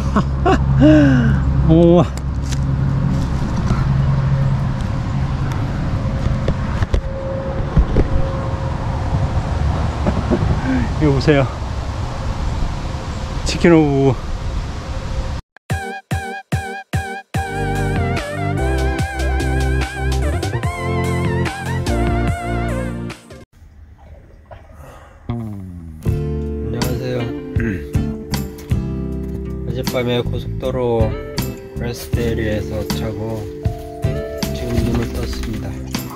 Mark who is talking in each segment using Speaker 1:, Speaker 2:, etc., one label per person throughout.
Speaker 1: 오. 이거 보세요. 치킨 오브. 안녕하세요. 어젯밤에 고속도로 레스트 에리아에서 자고 지금 눈을 떴습니다.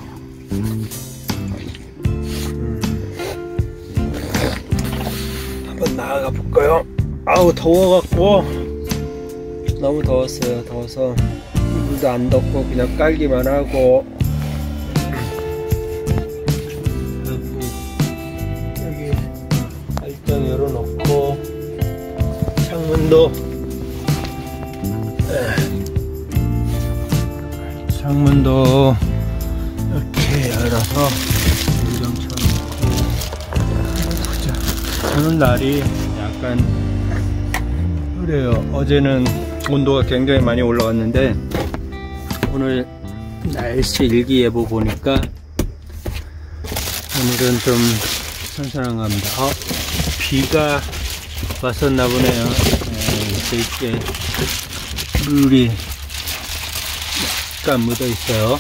Speaker 1: 한번 나아가 볼까요? 아우, 더워갖고 너무 더웠어요. 더워서 이불도 안 덮고 그냥 깔기만 하고, 여기 발등 열어놓고 창문도 이렇게 열어서 물좀 쳐놓고. 오늘 날이 약간 그래요. 어제는 온도가 굉장히 많이 올라갔는데 오늘 날씨 일기예보 보니까 오늘은 좀 선선한 겁니다. 비가 왔었나 보네요. 이렇게 물이 약간 묻어 있어요.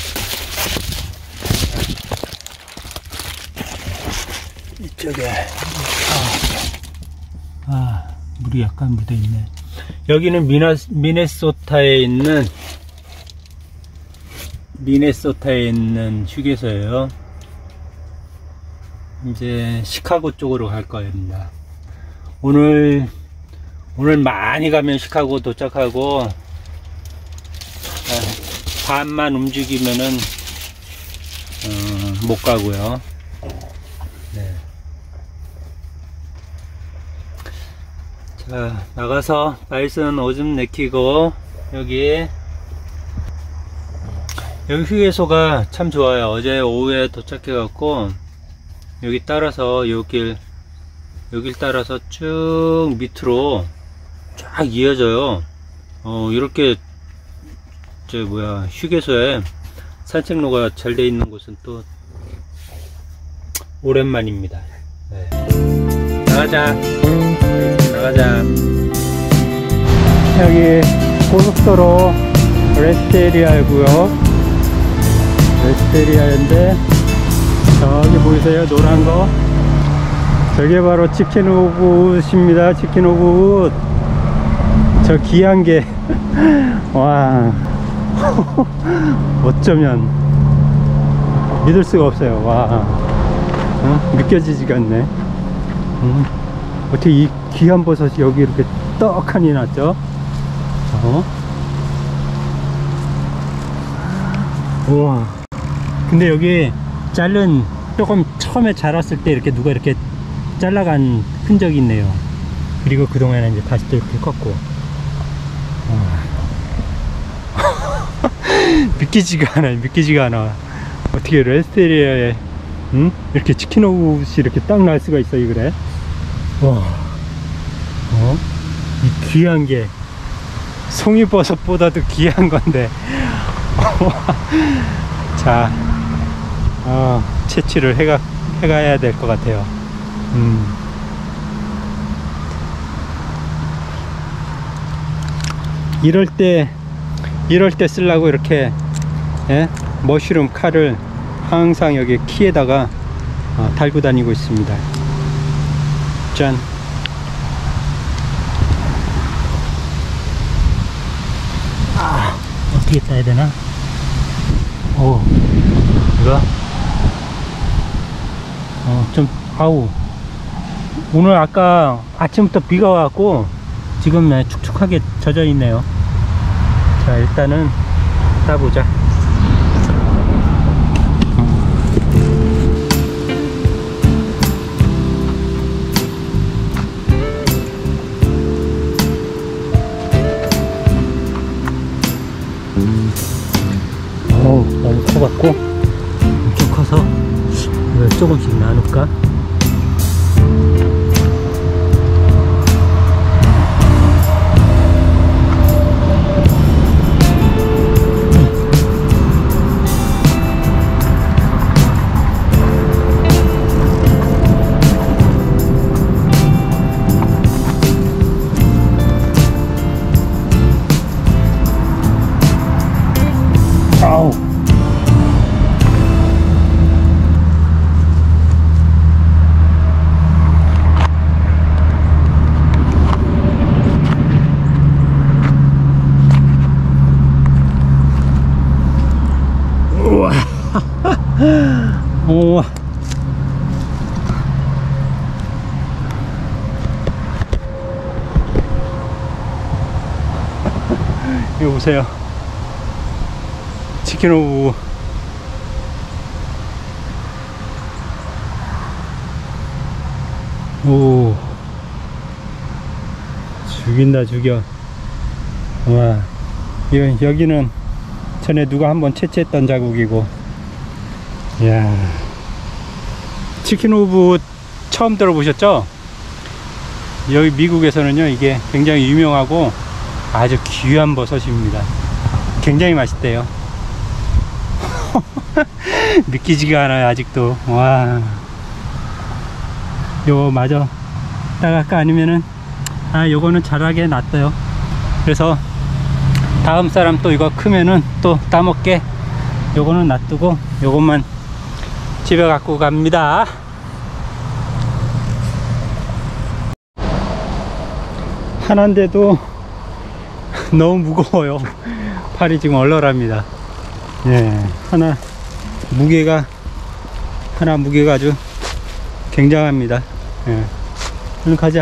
Speaker 1: 이쪽에 물이 약간 묻어 있네. 여기는 미네소타에 있는 휴게소예요. 이제 시카고 쪽으로 갈 겁니다. 오늘 많이 가면 시카고 도착하고, 반만 움직이면은 못 가고요. 네. 자, 나가서 바이슨 오줌 내키고, 여기 휴게소가 참 좋아요. 어제 오후에 도착해 갖고 여기 따라서 여길 따라서 쭉 밑으로 쫙 이어져요. 이렇게 휴게소에 산책로가 잘 돼 있는 곳은 또 오랜만입니다. 네. 나가자. 여기 고속도로 레스트 에리아이고요. 레스트 에리아인데 저기 보이세요? 노란 거. 저게 바로 치킨 오브 웃입니다. 치킨 오브 웃. 저 귀한 게 와. 어쩌면 믿을 수가 없어요. 와. 믿겨지지가 않네. 어떻게 이 귀한 버섯이 여기 이렇게 떡하니 났죠? 우와. 근데 여기 조금 처음에 자랐을 때 이렇게 누가 이렇게 잘라간 흔적이 있네요. 그리고 그동안에 이제 다시 또 이렇게 컸고. 믿기지가 않아. 어떻게 레스트 에리아에 이렇게 치킨 오브이 이렇게 딱 날 수가 있어, 그래? 와. 이 귀한 게 송이버섯보다도 귀한 건데. 자, 채취를 해가야 될 것 같아요. 이럴 때 쓰려고 이렇게, 머쉬룸 칼을 항상 여기 키에다가 달고 다니고 있습니다. 짠. 어떻게 따야 되나? 이거? 오늘 아까 아침부터 비가 와갖고 지금 축축하게 젖어 있네요. 자, 일단은 따보자. 너무 커갖고 엄청 커서 이걸 조금씩 나눌까? 이거 보세요. 치킨 오브. 오, 죽인다 죽여. 와, 여기는 전에 누가 한번 채취했던 자국이고. 이야, 치킨 오브 처음 들어보셨죠? 여기 미국에서는요 이게 굉장히 유명하고 아주 귀한 버섯입니다. 굉장히 맛있대요. 믿기지가 않아요 아직도. 와, 요거 마저 따갈까? 아니면은 요거는 자라게 놨어요. 그래서 다음 사람 또 이거 크면은 또 따먹게 요거는 놔두고 요것만 집에 갖고 갑니다. 하나인데도 너무 무거워요. 팔이 지금 얼얼합니다. 예, 하나 무게가 아주 굉장합니다. 예. 얼른 가자.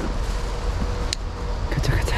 Speaker 1: 가자.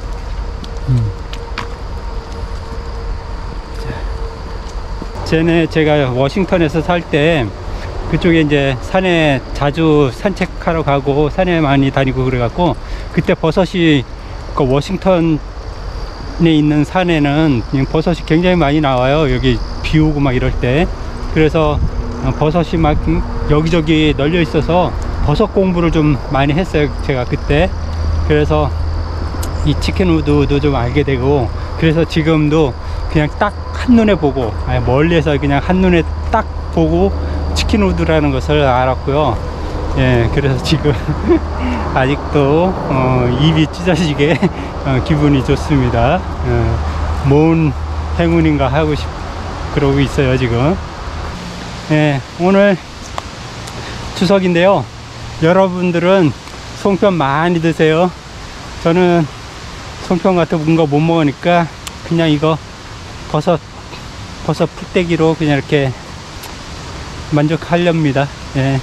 Speaker 1: 전에 제가 워싱턴에서 살 때 그쪽에 이제 산에 자주 산책하러 가고 산에 많이 다니고 그래갖고 그때 버섯이 그 워싱턴에 있는 산에는 버섯이 굉장히 많이 나와요. 여기 비 오고 막 이럴 때. 그래서 버섯이 막 여기저기 널려 있어서 버섯 공부를 좀 많이 했어요 제가 그때. 그래서 이 치킨 우드도 좀 알게 되고, 그래서 지금도 그냥 딱 한눈에 보고 멀리에서 그냥 한눈에 딱 보고 치킨 우드라는 것을 알았고요. 예, 그래서 지금 아직도 입이 찢어지게 기분이 좋습니다. 뭔 행운인가 하고 그러고 있어요 지금. 예, 오늘 추석인데요. 여러분들은 송편 많이 드세요. 저는 송편 같은 거 못 먹으니까 그냥 이거 버섯 풋대기로 그냥 이렇게 만족하렵니다. 예.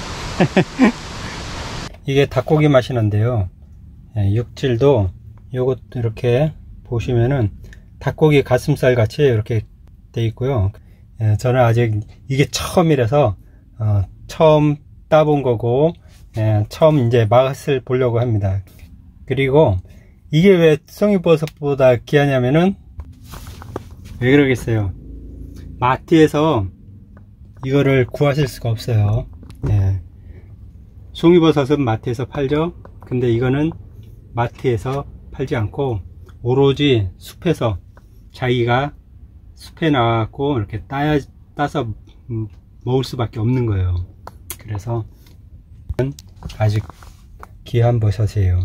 Speaker 1: 이게 닭고기 맛이 난데요. 예, 육질도 요것도 이렇게 보시면은 닭고기 가슴살 같이 이렇게 돼 있고요. 예, 저는 아직 이게 처음이라서 처음 따본 거고, 예, 처음 이제 맛을 보려고 합니다. 그리고 이게 왜 송이버섯보다 귀하냐면은, 왜 그러겠어요? 마트에서 이거를 구하실 수가 없어요. 예. 송이버섯은 마트에서 팔죠. 근데 이거는 마트에서 팔지 않고 오로지 숲에서 자기가 숲에 나와갖고 이렇게 따서 먹을 수밖에 없는 거예요. 그래서 아직 귀한 버섯이에요.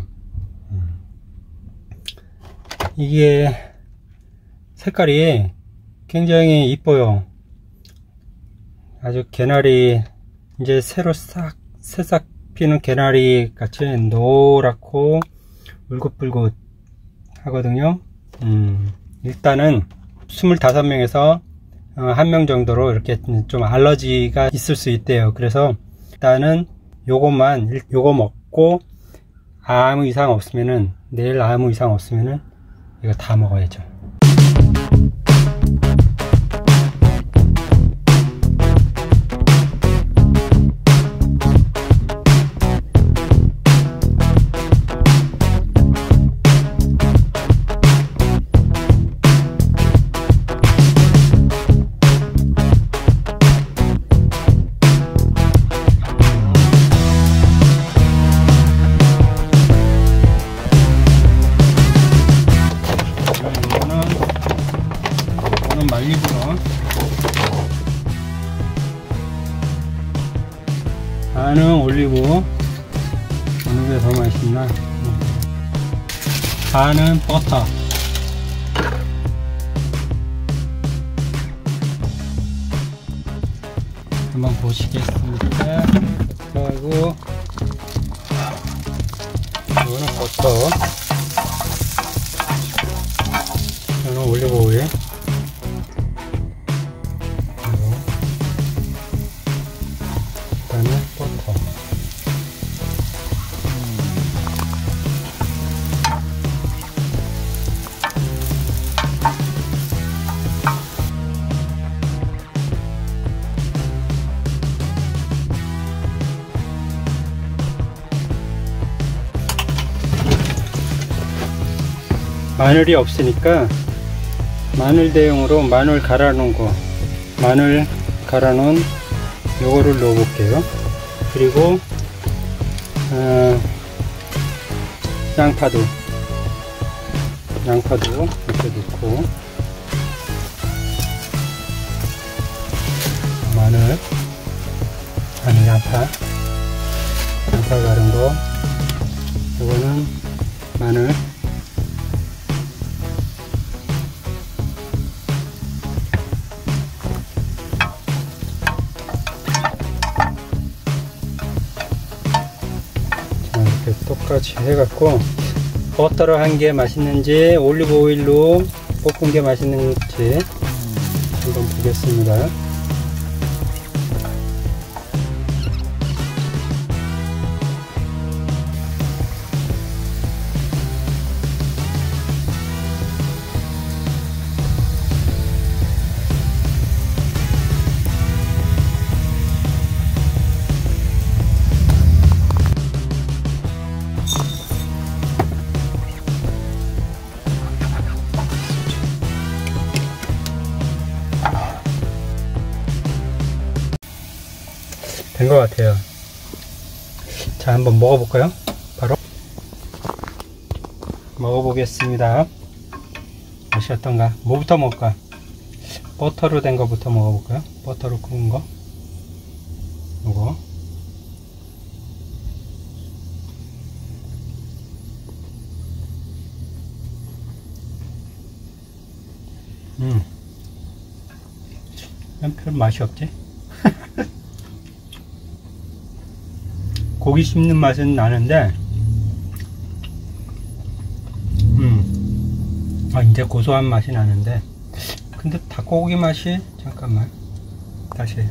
Speaker 1: 이게 색깔이 굉장히 이뻐요. 아주 개나리, 이제 새로 새싹 피는 개나리 같이 노랗고 울긋불긋 하거든요. 일단은 25명에서 1명 정도로 이렇게 좀 알러지가 있을 수 있대요. 그래서 일단은 요거 먹고 아무 이상 없으면은, 내일 아무 이상 없으면은 이거 다 먹어야죠. 말리고요. 반은 올리고, 어느 게 더 맛있나? 반은 버터. 한번 보시겠습니까? 버터하고, 이거는 버터, 이거는 올리브오일. 버터. 마늘이 없으니까 마늘 대용으로 마늘 갈아 놓은 거, 마늘 갈아 놓은 요거를 넣어 볼게요. 그리고 양파도 이렇게 넣고, 마늘, 양파 갈은 거, 이거는 마늘, 이렇게 똑같이 해갖고, 버터를 한 게 맛있는지 올리브 오일로 볶은 게 맛있는지 한번 보겠습니다. 된 것 같아요. 자, 한번 먹어볼까요? 바로 먹어보겠습니다. 맛이 어떤가? 뭐부터 먹을까? 버터로 된 거부터 먹어볼까요? 버터로 구운 거, 이거. 별 맛이 없지? 고기 씹는 맛은 나는데, 이제 고소한 맛이 나는데, 근데 닭고기 맛이, 잠깐만, 다시,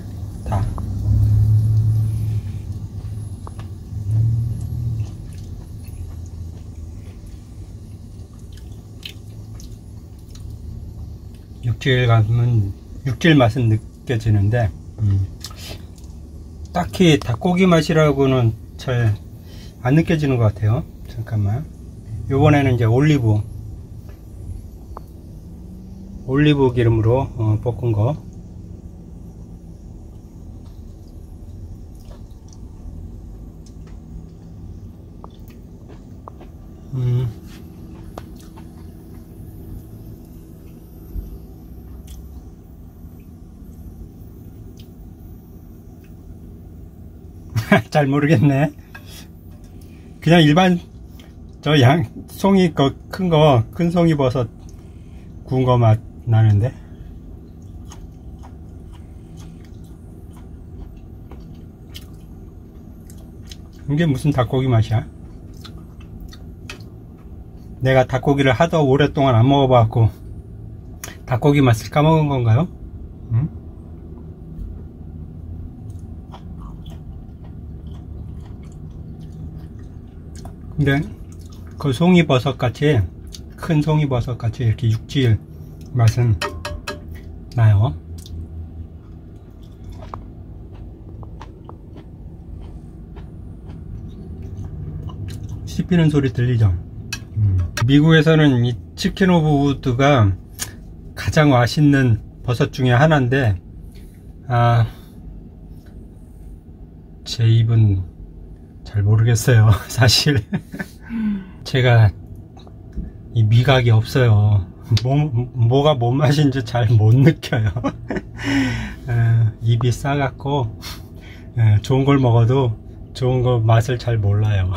Speaker 1: 육질 맛은 느껴지는데, 딱히 닭고기 맛이라고는 잘 안 느껴지는 것 같아요. 잠깐만. 요번에는 이제 올리브 기름으로 볶은 거. 잘 모르겠네. 그냥 일반 송이 큰 송이버섯 구운 거 맛 나는데. 이게 무슨 닭고기 맛이야? 내가 닭고기를 하도 오랫동안 안 먹어봐갖고 닭고기 맛을 까먹은 건가요? 근데 그 송이버섯 같이, 큰 송이버섯 같이 이렇게 육질 맛은 나요. 씹히는 소리 들리죠? 미국에서는 이 치킨 오브 우드가 가장 맛있는 버섯 중에 하나인데, 제 입은 잘 모르겠어요. 사실 제가 이 미각이 없어요. 뭐가 뭔 맛인지 잘 못 느껴요. 입이 싸갖고 좋은 걸 먹어도 좋은 거 맛을 잘 몰라요.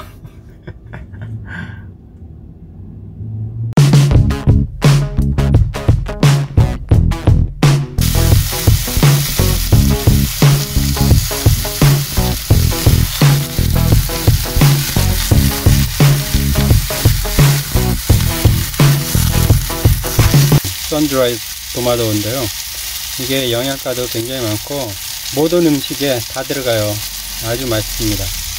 Speaker 1: 선드라이 토마토인데요, 이게 영양가도 굉장히 많고 모든 음식에 다 들어가요. 아주 맛있습니다.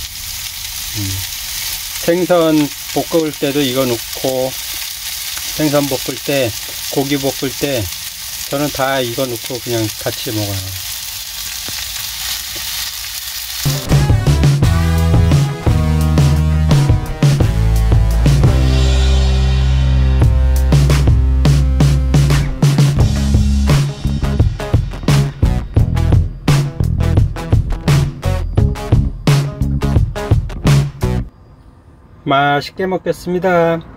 Speaker 1: 생선 볶을 때도 이거 넣고, 생선 볶을 때, 고기 볶을 때 저는 다 이거 넣고 그냥 같이 먹어요. 맛있게 먹겠습니다.